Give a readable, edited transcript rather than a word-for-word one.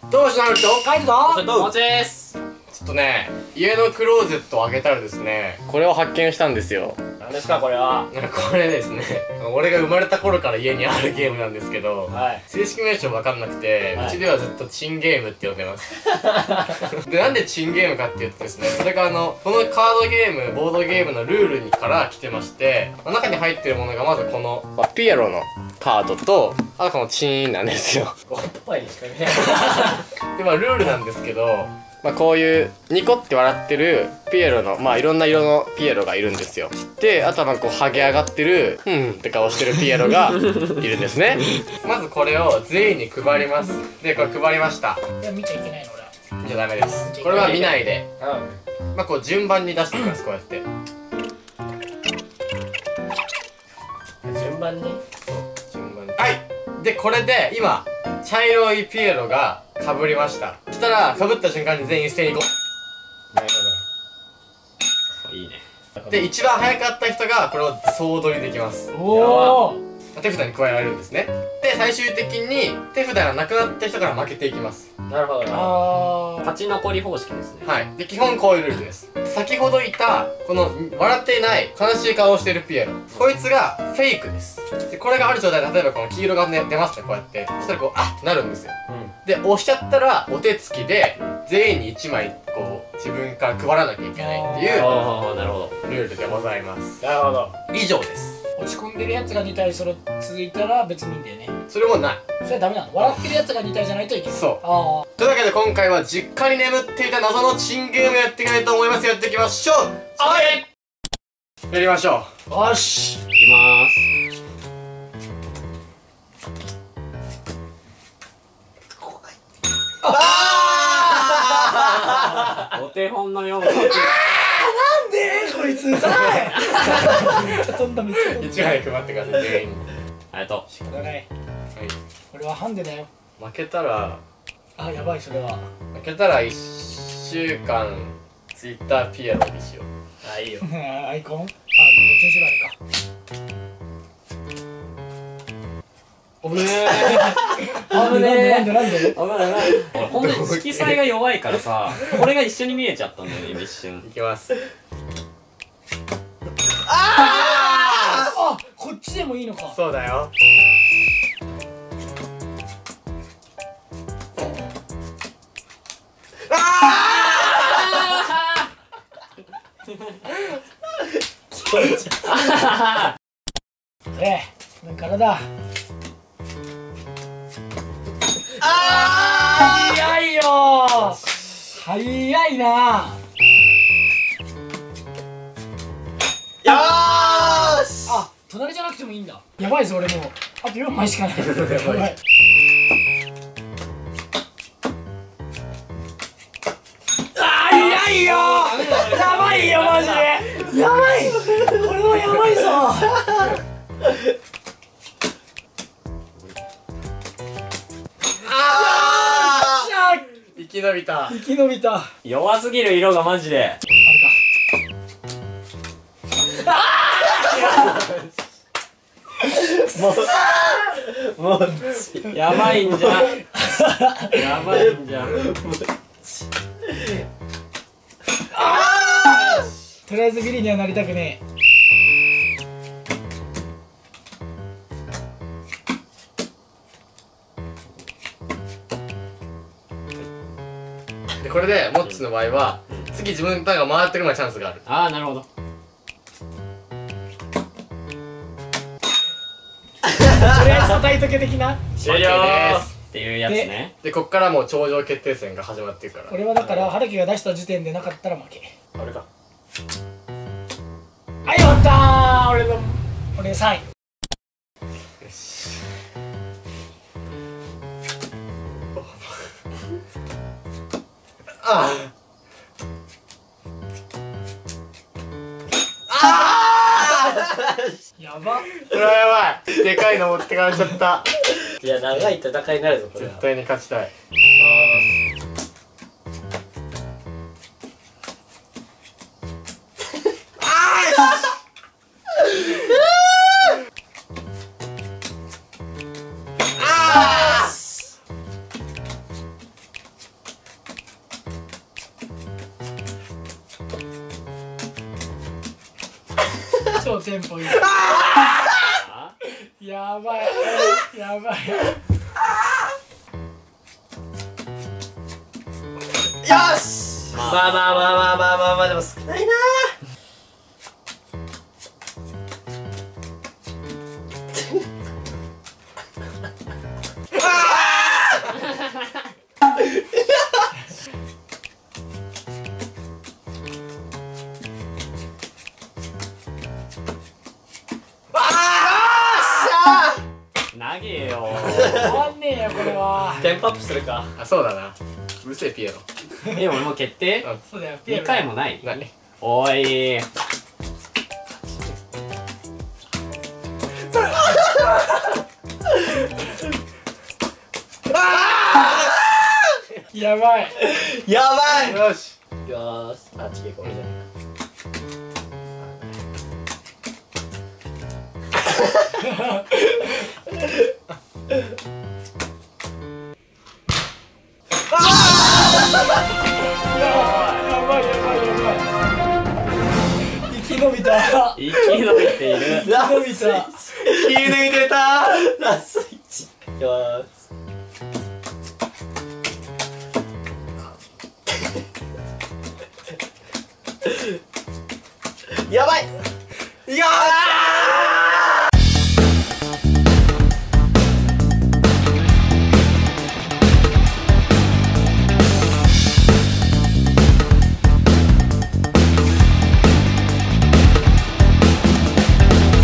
どうしなると書いてた。 それとおちです。 ちょっとね、家のクローゼットを開けたらですね、これを発見したんですよ。 何ですかこれは。 これですね、俺が生まれた頃から家にあるゲームなんですけど、 はい。 正式名称わかんなくて、 はいうちではずっとチンゲームって呼んでます。で、なんでチンゲームかっていうとですね、それがこのカードゲーム、ボードゲームのルールから来てまして、中に入ってるものがまずこの、ピエロのカードと、あとこのチーンなんですよ。 おっぱいにしか見えない。 で、ルールなんですけど、こういうニコって笑ってるピエロのいろんな色のピエロがいるんですよ。で、あとはこうハゲ上がってるって顔してるピエロがいるんですね。まずこれを全員に配ります。で、これ配りました。 いや見ちゃいけないの俺は。 見ちゃダメです。これは見ないで、こう順番に出していきます。こうやって順番に。 順番に。はい。で、これで今茶色いピエロが被りました。そしたら被った瞬間に全員一斉にこう。 なるほど。いいね。 で、一番早かった人がこれを総取りできます。 おお。 手札に加えられるんですね。で、最終的に手札がなくなった人から負けていきます。 なるほど。 ああ。 勝ち残り方式ですね。 はい。で、基本こういうルールです。先ほどいたこの笑っていない悲しい顔をしているピエロ、こいつがフェイクです。で、これがある状態で、例えばこの黄色がね出ますね。こうやってそしたらこうあってなるんですよ。で、押しちゃったらお手つきで全員に1枚こう自分から配らなきゃいけないっていうああ、なるほど。 ルールでございます。 なるほど。 以上です。 落ち込んでるやつが2体続いたら別にいいんだよね。 それもない。 それはダメなの。笑ってるやつが2体じゃないといけない。 そう。 ああ。 というわけで今回は実家に眠っていた謎のチンゲームやっていきたいと思います。やっていきましょう。はい。やりましょう。 よし。 いきまーす。お手本のような。 なんでこいつうざい。飛んだめっちゃ飛んだ。 1枚配ってください全員に。 ありがと仕方ない。 はい。 これはハンデだよ。 負けたらあ、やばいそれは。 負けたら1週間ツイッターピエロにしよう。 う。あ、いいよ。 アイコン。あ、どっちにしろあれか。 おぶねなんで危ない危ない。俺ほんとに色彩が弱いからさ、これが一緒に見えちゃったんだよね、今一瞬。 いきます。 あ、こっちでもいいのか。 そうだよ。 これからだ。早いよー。早いな。 よーし。 あ、隣じゃなくてもいいんだ。やばいぞ俺もうあと4枚しかない。やばい。早いよー。やばいよマジで。やばい。これはやばいぞ。 生き延びた。 生き延びた。 弱すぎる色がマジで。もうやばいんじゃ。やばいんじゃ。 とりあえずビリにはなりたくねえ。 で、これでモッチの場合は次自分のターンが回ってるまでチャンスがある。 ああ、なるほど。 とりあえず叩いとけ的な。 終了です。 っていうやつね。 で、こっからもう頂上決定戦が始まってるから。 俺はだから春樹が出した時点でなかったら負け。 あれか。 はい、終わったー。俺3位。 よし。あやば。 これはやばい。でかいの持ってかれちゃった。 いや、長い戦いになるぞ、これは。 絶対に勝ちたい。 超テンポいい。やばいやばい。 よし。まあまあまあまあまあまあまあでも少ないな。 投げよ終わんねえよこれは。 テンポアップするか。 あ、そうだな。うるせえピエロ。 俺もう決定そうだよピエロ。 2回もない何？ おいやばい。 やばい。 よし。 よーし。あ、ちげこれじゃないか。 やばいやばいやばい。生き延びた。 生き延びている生き延びた。 気抜いてた。ラスト1。よーし。